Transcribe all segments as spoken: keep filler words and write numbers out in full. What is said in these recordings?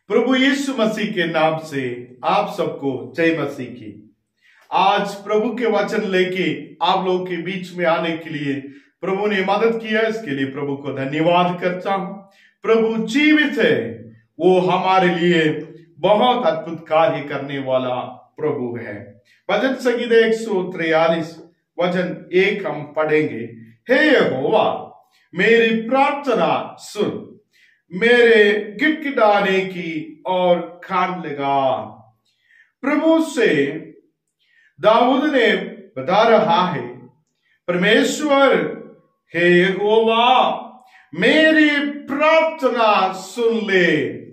प्रभु यीशु मसीह के नाम से आप सबको जय मसीह की। आज प्रभु के वचन लेके आप लोगों के बीच में आने के लिए प्रभु ने मदद किया, इसके लिए प्रभु को धन्यवाद करता हूं। प्रभु जीवित है, वो हमारे लिए बहुत अद्भुत कार्य करने वाला प्रभु है। भजन संगीत एक सौ तिरयालीस वचन एक हम पढ़ेंगे। हे यहोवा, मेरी प्रार्थना सुन, मेरे गिड़गिड़ाने की और कान लगा। प्रभु से दाऊद ने बता रहा है, परमेश्वर हे यहोवा, मेरी प्रार्थना सुन ले।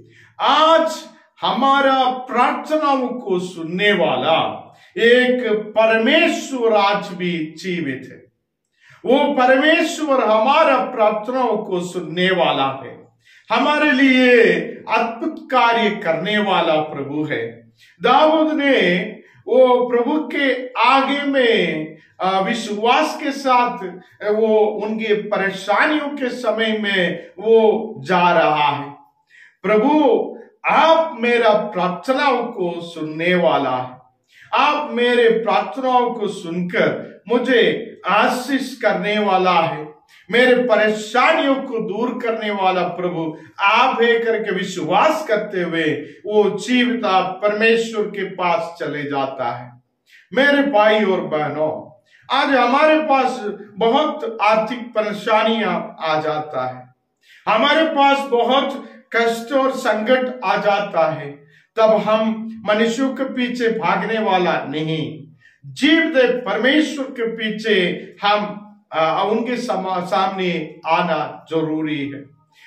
आज हमारा प्रार्थनाओं को सुनने वाला एक परमेश्वर आज भी जीवित है। वो परमेश्वर हमारा प्रार्थनाओं को सुनने वाला है, हमारे लिए अद्भुत कार्य करने वाला प्रभु है। दाऊद ने वो प्रभु के आगे में विश्वास के साथ वो उनके परेशानियों के समय में वो जा रहा है। प्रभु, आप मेरा प्रार्थनाओं को सुनने वाला है, आप मेरे प्रार्थनाओं को सुनकर मुझे आशीष करने वाला है, मेरे परेशानियों को दूर करने वाला प्रभु आप है करके विश्वास करते हुए वो जीवित परमेश्वर के पास चले जाता है। मेरे भाई और बहनों, आज हमारे पास बहुत आर्थिक परेशानियां आ जाता है, हमारे पास बहुत कष्ट और संकट आ जाता है, तब हम मनुष्यों के पीछे भागने वाला नहीं, जीवित परमेश्वर के पीछे हम आ, उनके सामने आना जरूरी है।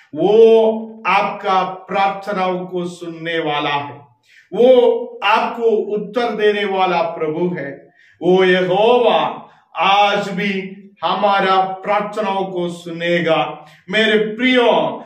वो आपका प्रार्थनाओं को सुनने वाला है, वो आपको उत्तर देने वाला प्रभु है। वो यहोवा आज भी हमारा प्रार्थनाओं को सुनेगा। मेरे प्रियो,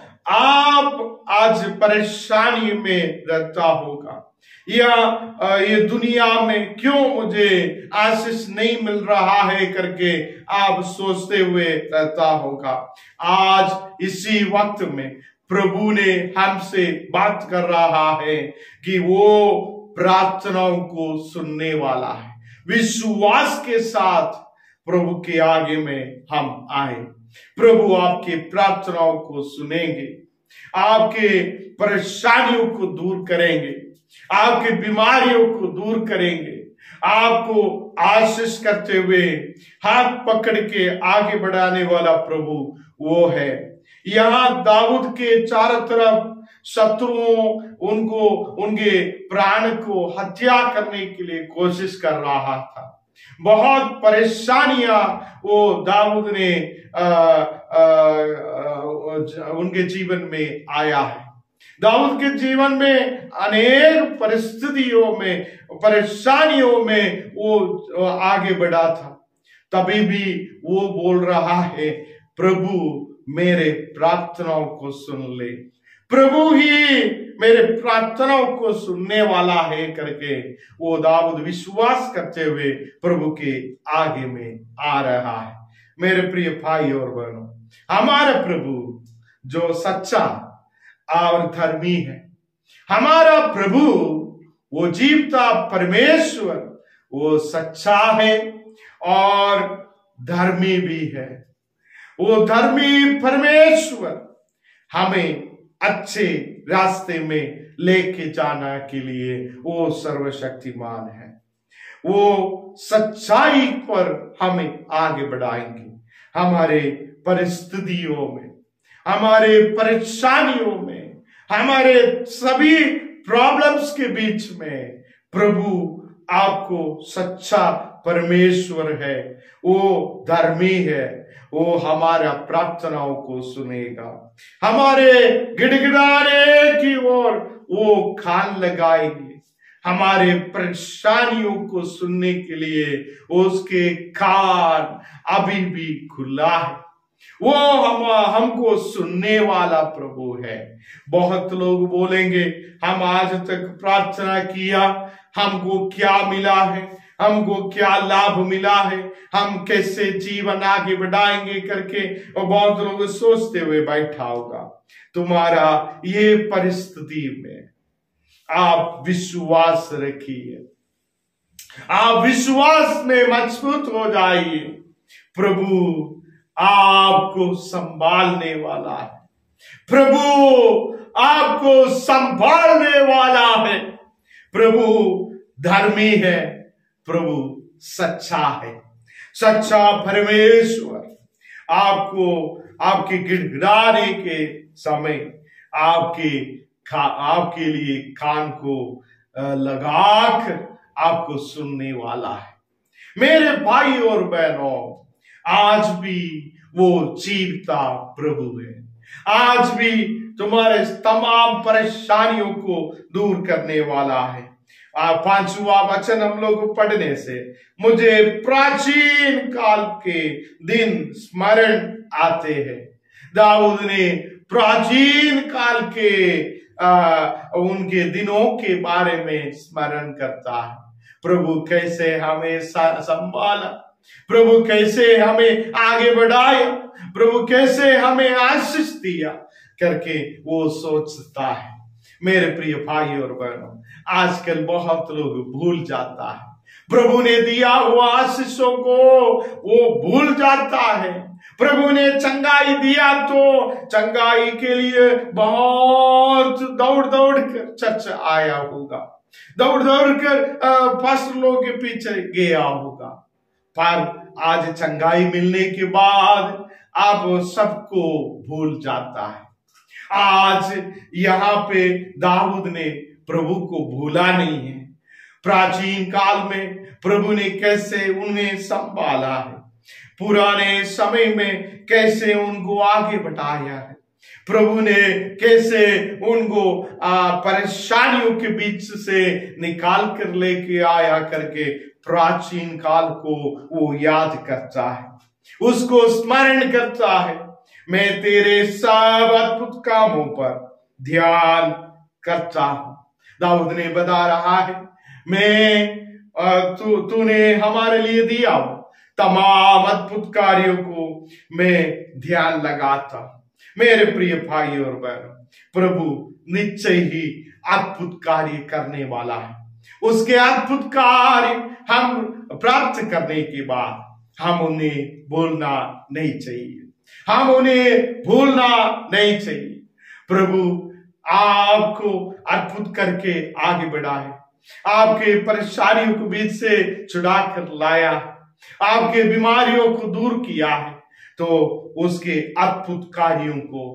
आप आज परेशानी में रहता होगा, या ये दुनिया में क्यों मुझे आशीष नहीं मिल रहा है करके आप सोचते हुए रहता होगा। आज इसी वक्त में प्रभु ने हमसे बात कर रहा है कि वो प्रार्थनाओं को सुनने वाला है। विश्वास के साथ प्रभु के आगे में हम आए, प्रभु आपके प्रार्थनाओं को सुनेंगे, आपके परेशानियों को दूर करेंगे, आपकी बीमारियों को दूर करेंगे, आपको आशीष करते हुए हाथ पकड़ के आगे बढ़ाने वाला प्रभु वो है। यहाँ दाऊद के चारों तरफ शत्रुओं उनको उनके प्राण को हत्या करने के लिए कोशिश कर रहा था। बहुत परेशानियां वो दाऊद ने आ, आ, आ, उनके जीवन में आया है। दाऊद के जीवन में अनेक परिस्थितियों में, परेशानियों में वो आगे बढ़ा था, तभी भी वो बोल रहा है, प्रभु मेरे प्रार्थनाओं को सुन ले, प्रभु ही मेरे प्रार्थनाओं को सुनने वाला है करके वो दाऊद विश्वास करते हुए प्रभु के आगे में आ रहा है। मेरे प्रिय भाई और बहनों, हमारा प्रभु जो सच्चा और धर्मी है, हमारा प्रभु वो जीवता परमेश्वर, वो सच्चा है और धर्मी भी है। वो धर्मी परमेश्वर हमें अच्छे रास्ते में लेके जाना के लिए वो सर्वशक्तिमान है। वो सच्चाई पर हमें आगे बढ़ाएंगे। हमारे परिस्थितियों में, हमारे परेशानियों में, हमारे सभी प्रॉब्लम्स के बीच में प्रभु आपको सच्चा परमेश्वर है, वो धर्मी है, वो हमारा प्रार्थनाओं को सुनेगा, हमारे गिड़गिड़ाने की ओर वो कान लगाएंगे, हमारे परेशानियों को सुनने के लिए उसके कान अभी भी खुला है। वो हम हमको सुनने वाला प्रभु है। बहुत लोग बोलेंगे, हम आज तक प्रार्थना किया, हमको क्या मिला है, हमको क्या लाभ मिला है, हम कैसे जीवन आगे बढ़ाएंगे करके और बहुत लोग सोचते हुए बैठा होगा। तुम्हारा ये परिस्थिति में आप विश्वास रखिए, आप विश्वास में मजबूत हो जाइए। प्रभु आपको संभालने वाला है, प्रभु आपको संभालने वाला है। प्रभु धर्मी है, प्रभु सच्चा है। सच्चा परमेश्वर आपको आपके गिड़गिड़ाने के समय आपके खा आपके लिए कान को लगाकर आपको सुनने वाला है। मेरे भाई और बहनों, आज भी वो जीवता प्रभु है। आज भी तुम्हारे तमाम परेशानियों को दूर करने वाला है। पांचवा वचन हम लोग पढ़ने से मुझे प्राचीन काल के दिन स्मरण आते हैं। दाऊद ने प्राचीन काल के आ, उनके दिनों के बारे में स्मरण करता है। प्रभु कैसे हमें संभाला, प्रभु कैसे हमें आगे बढ़ाया, प्रभु कैसे हमें आशीष दिया करके वो सोचता है। मेरे प्रिय भाई और बहनों, आजकल बहुत लोग भूल जाता है, प्रभु ने दिया हुआ आशीषों को वो भूल जाता है। प्रभु ने चंगाई दिया तो चंगाई के लिए बहुत दौड़ दौड़ कर चर्च आया होगा, दौड़ दौड़ कर पास्टरों के पीछे गया होगा, पर आज चंगाई मिलने के बाद आप सबको भूल जाता है। आज यहाँ पे दाऊद ने प्रभु को भूला नहीं है। प्राचीन काल में प्रभु ने कैसे उन्हें संभाला है, पुराने समय में कैसे उनको आगे बढ़ाया है, प्रभु ने कैसे उनको परेशानियों के बीच से निकाल कर लेके आया करके प्राचीन काल को वो याद करता है, उसको स्मरण करता है। मैं तेरे सब अद्भुत कामों पर ध्यान करता हूं। दाऊद ने बता रहा है, मैं तू तूने हमारे लिए दिया तमाम अद्भुत कार्यों को मैं ध्यान लगाता हूं। मेरे प्रिय भाई और बहनों, प्रभु निश्चय ही अद्भुत कार्य करने वाला है। उसके अद्भुत कार्य हम प्राप्त करने के बाद हम उन्हें भूलना नहीं चाहिए, हम उन्हें भूलना नहीं चाहिए। प्रभु आपको अद्भुत करके आगे बढ़ाए, आपके परेशानियों के बीच से छुड़ा कर लाया, आपके बीमारियों को दूर किया है, तो उसके अद्भुत कार्यों को,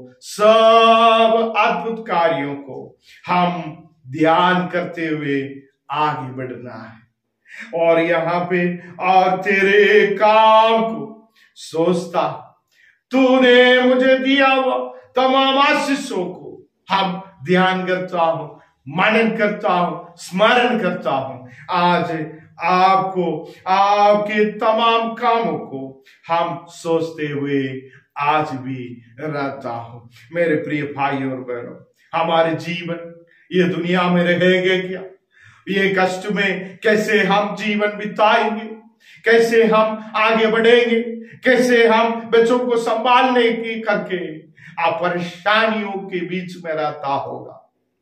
सब अद्भुत कार्यों को हम ध्यान करते हुए आगे बढ़ना है। और यहाँ पे और तेरे काम को सोचता, तूने मुझे दिया हुआ तमाम आशीषों को हम ध्यान करता हूं, मनन करता हूं, स्मरण करता हूं। आज आपको, आपके तमाम कामों को हम सोचते हुए आज भी रहता हूं। मेरे प्रिय भाई और बहनों, हमारे जीवन ये दुनिया में रहेंगे क्या? ये कष्ट में कैसे हम जीवन बिताएंगे, कैसे हम आगे बढ़ेंगे, कैसे हम बच्चों को संभालने की करके आप परेशानियों के बीच में रहता होगा।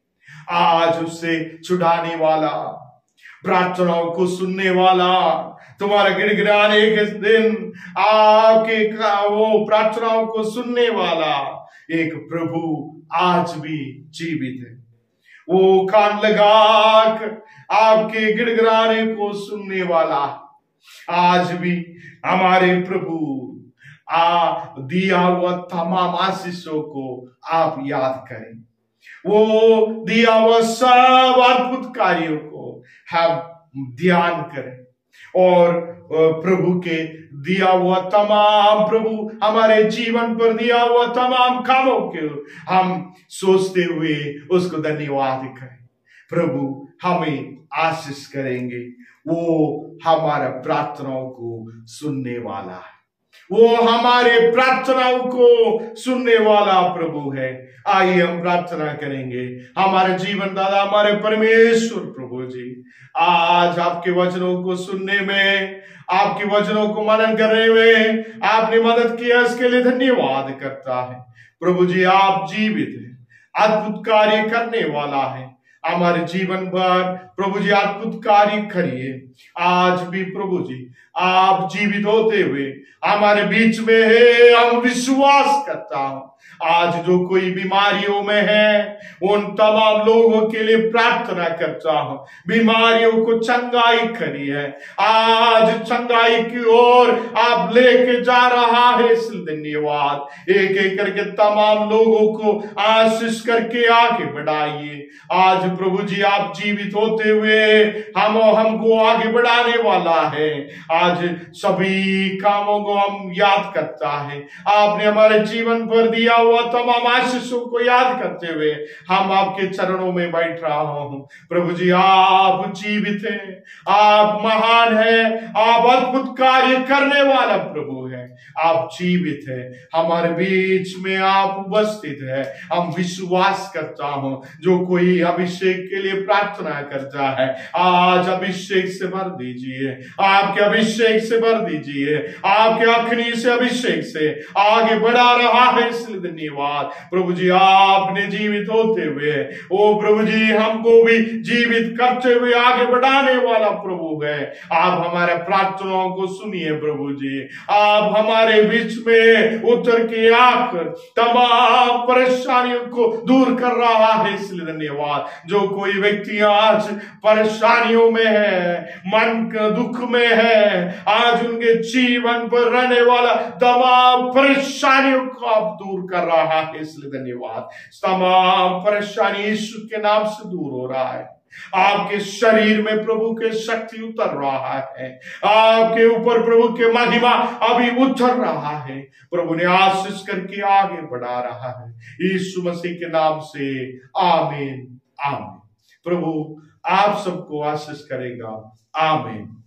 आज उससे छुड़ाने वाला, प्रार्थनाओं को सुनने वाला, तुम्हारे गिड़गिड़ाने के दिन आपके वो प्रार्थनाओं को सुनने वाला एक प्रभु आज भी जीवित है। वो कान लगाकर आपके गिड़गिड़ाने को सुनने वाला आज भी हमारे प्रभु आ दिया हुआ तमाम आशीषों को आप याद करें, वो दिया हुआ सब अद्भुत कार्यों को हम ध्यान करें और प्रभु के दिया हुआ तमाम, प्रभु हमारे जीवन पर दिया हुआ तमाम कामों के हम सोचते हुए उसको धन्यवाद करें। प्रभु हमें आशीष करेंगे, वो हमारा प्रार्थनाओं को सुनने वाला है, वो हमारे प्रार्थनाओं को सुनने वाला प्रभु है। आइए हम प्रार्थना करेंगे। हमारे जीवन दादा, हमारे परमेश्वर प्रभु जी, आज आपके वचनों को सुनने में, आपके वचनों को मनन करने में आपने मदद किया, इसके लिए धन्यवाद करता है। प्रभु जी, आप जीवित हैं, अद्भुत कार्य करने वाला है। हमारे जीवन भर प्रभु जी अद्भुत कार्य करिए। आज भी प्रभु जी आप जीवित होते हुए हमारे बीच में है, हम विश्वास करता हूं। आज जो कोई बीमारियों में है उन तमाम लोगों के लिए प्रार्थना करता हूं, बीमारियों को चंगाई करी है। आज चंगाई की ओर आप लेके जा रहा है, इसलिए धन्यवाद। एक एक करके तमाम लोगों को आशीष करके आगे बढ़ाइए। आज प्रभु जी आप जीवित होते हुए हम हमको आगे बढ़ाने वाला है। आज सभी कामों को हम याद करता है, आपने हमारे जीवन पर दिया हुआ तमाम आशीषों को याद करते हुए हम आपके चरणों में बैठ रहा हूं। प्रभु जी आप जीवित हैं, आप महान हैं, आप अद्भुत कार्य करने वाला प्रभु है। आप जीवित है, हमारे बीच में आप उपस्थित है। हम विश्वास करता हूं जो कोई अभिषेक के लिए प्रार्थना करता है, आज अभिषेक से भर दीजिए, आपके अभिषेक से भर दीजिए, आपके अग्नि से अभिषेक से आगे बढ़ा रहा है, इसलिए धन्यवाद। प्रभु जी आपने जीवित होते हुए ओ प्रभु जी हमको भी जीवित करते हुए आगे बढ़ाने वाला प्रभु है। आप हमारे प्रार्थनाओं को सुनिए प्रभु जी, आप हमारे बीच में उतर के आकर तमाम परेशानियों को दूर कर रहा है, इसलिए धन्यवाद। जो कोई व्यक्ति आज परेशानियों में है, मन के दुख में है, आज उनके जीवन पर रहने वाला तमाम परेशानियों को आप दूर कर रहा है, इसलिए धन्यवाद। तमाम परेशानी यीशु के नाम से दूर हो रहा है। आपके शरीर में प्रभु के शक्ति उतर रहा है, आपके ऊपर प्रभु के महिमा अभी उतर रहा है। प्रभु ने आशीष करके आगे बढ़ा रहा है, यीशु मसीह के नाम से आमीन आमीन। प्रभु आप सबको आशीष करेगा, आमीन।